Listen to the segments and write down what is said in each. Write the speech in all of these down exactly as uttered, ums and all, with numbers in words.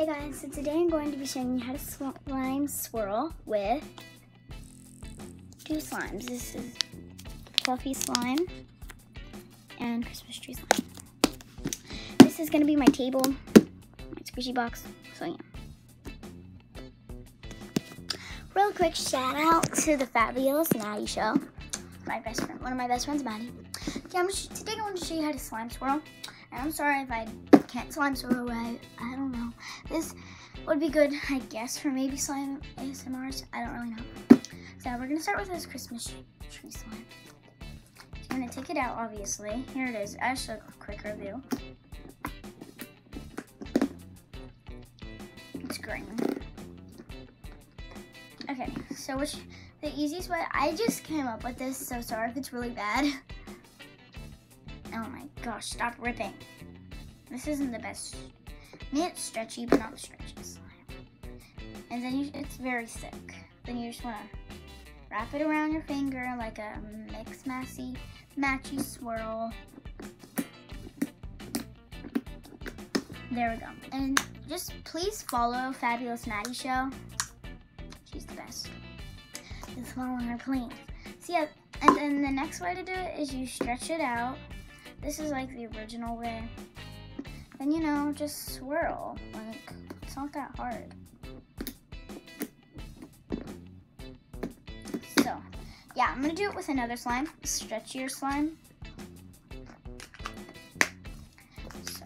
Hey guys, so today I'm going to be showing you how to slime swirl with two slimes. This is fluffy slime and Christmas tree slime. This is going to be my table, my squishy box, so yeah. Real quick shout out to the Fabulous Maddie Show. My best friend, one of my best friends, Maddie. Okay, I'm today I want to show you how to slime swirl. And I'm sorry if I can't slime swirl right. I don't know. This would be good, I guess, for maybe slime A S M Rs. I don't really know. So we're gonna start with this Christmas tree slime. So I'm gonna take it out, obviously. Here it is. I show a quick review. It's green. Okay, so which the easiest way? I just came up with this, so sorry if it's really bad. Oh my gosh, stop ripping. This isn't the best. I mean, it's stretchy, but not the stretchiest slime. And then you, it's very thick. Then you just want to wrap it around your finger like a mix massy, matchy swirl. There we go. And just please follow Fabulous Maddie Show. She's the best. Just follow her, please. So yeah, and then the next way to do it is you stretch it out. This is like the original way. Then, you know, just swirl. Like, it's not that hard. So, yeah, I'm gonna do it with another slime, stretchier slime. So,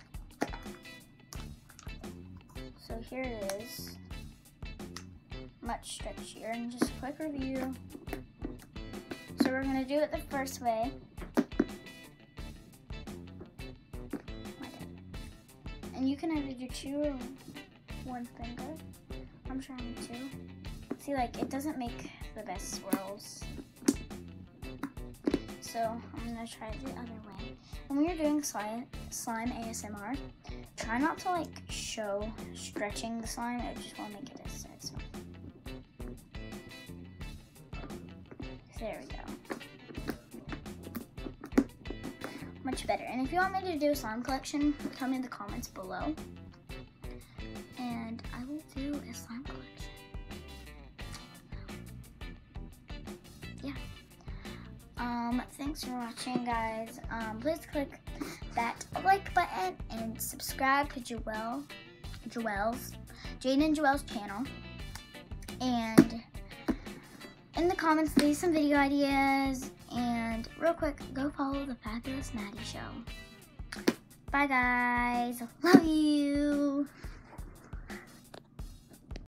so here it is. Much stretchier, and just a quick review. So we're gonna do it the first way. And you can either do two or one finger. I'm trying two. See, like, it doesn't make the best swirls. So I'm gonna try the other way. And when you're doing slime, slime A S M R, try not to like show stretching the slime. I just want to make it as sad. So there we go. Much better. And if you want me to do a slime collection, tell me in the comments below. And I will do a slime collection. Yeah. Um, thanks for watching, guys. Um, please click that like button and subscribe to Joelle, Joelle's, Jane and Joelle's channel. And in the comments, leave some video ideas. And real quick, go follow the Fabulous Maddie Show. Bye, guys. Love you.